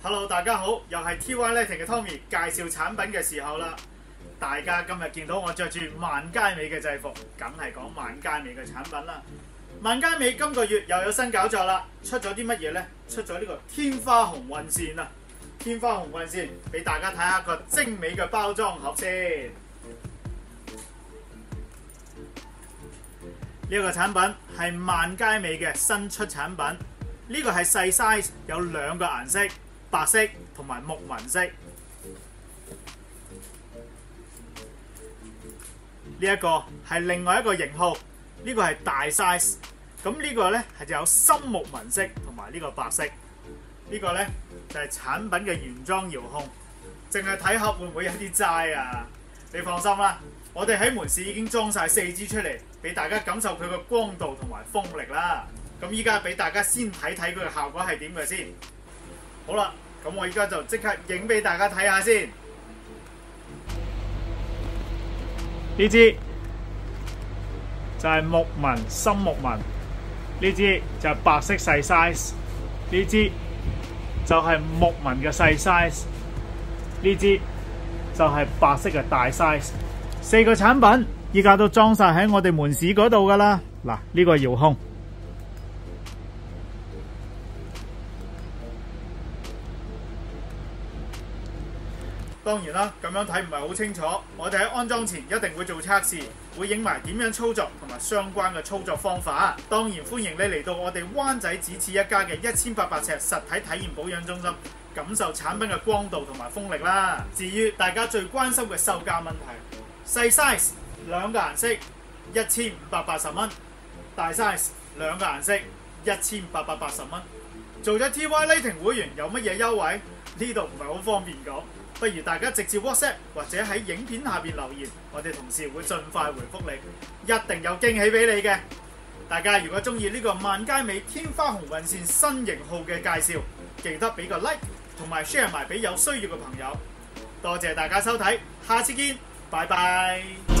Hello， 大家好，又係 TY Lighting 嘅 Tommy 介紹產品嘅時候啦。大家今日見到我着住萬佳美嘅制服，梗係講萬佳美嘅產品啦。萬佳美今個月又有新搞作啦，出咗啲乜嘢呢？出咗呢個天花紅運線啊！天花紅運線俾大家睇下個精美嘅包裝盒先。呢個產品係萬佳美嘅新出產品，呢個係細 size， 有兩個顏色，白色同埋木紋色。呢一個係另外一個型號，呢個係大 size。咁呢個呢係就有深木紋色同埋呢個白色。呢個呢就係產品嘅原裝遙控，淨係睇盒會唔會有啲齋啊？你放心啦，我哋喺門市已經裝晒4支出嚟，俾大家感受佢個光度同埋風力啦。咁依家俾大家先睇睇佢嘅效果係點嘅先。好啦，咁我依家就即刻影俾大家睇下先。呢支就係木紋深木紋，呢支就係白色細 size， 呢支就係木紋嘅細 size， 呢支就係白色嘅大 size。4個產品依家都裝晒喺我哋門市嗰度噶啦。嗱，呢個遙控。當然啦，咁樣睇唔係好清楚。我哋喺安裝前一定會做測試，會影埋點樣操作同埋相關嘅操作方法。當然歡迎你嚟到我哋灣仔只此一家嘅1800尺實體體驗保養中心，感受產品嘅光度同埋風力啦。至於大家最關心嘅售價問題，細 size 兩個顏色1580蚊，大 size 兩個顏色1880蚊。做咗 TY Lighting 會員有乜嘢優惠？呢度唔係好方便講。不如大家直接 WhatsApp 或者喺影片下邊留言，我哋同事會盡快回覆你，一定有驚喜俾你嘅。大家如果中意呢個萬佳美天花紅運線新型號嘅介紹，記得俾個 like 同埋 share 埋俾有需要嘅朋友。多謝大家收睇，下次見，拜拜。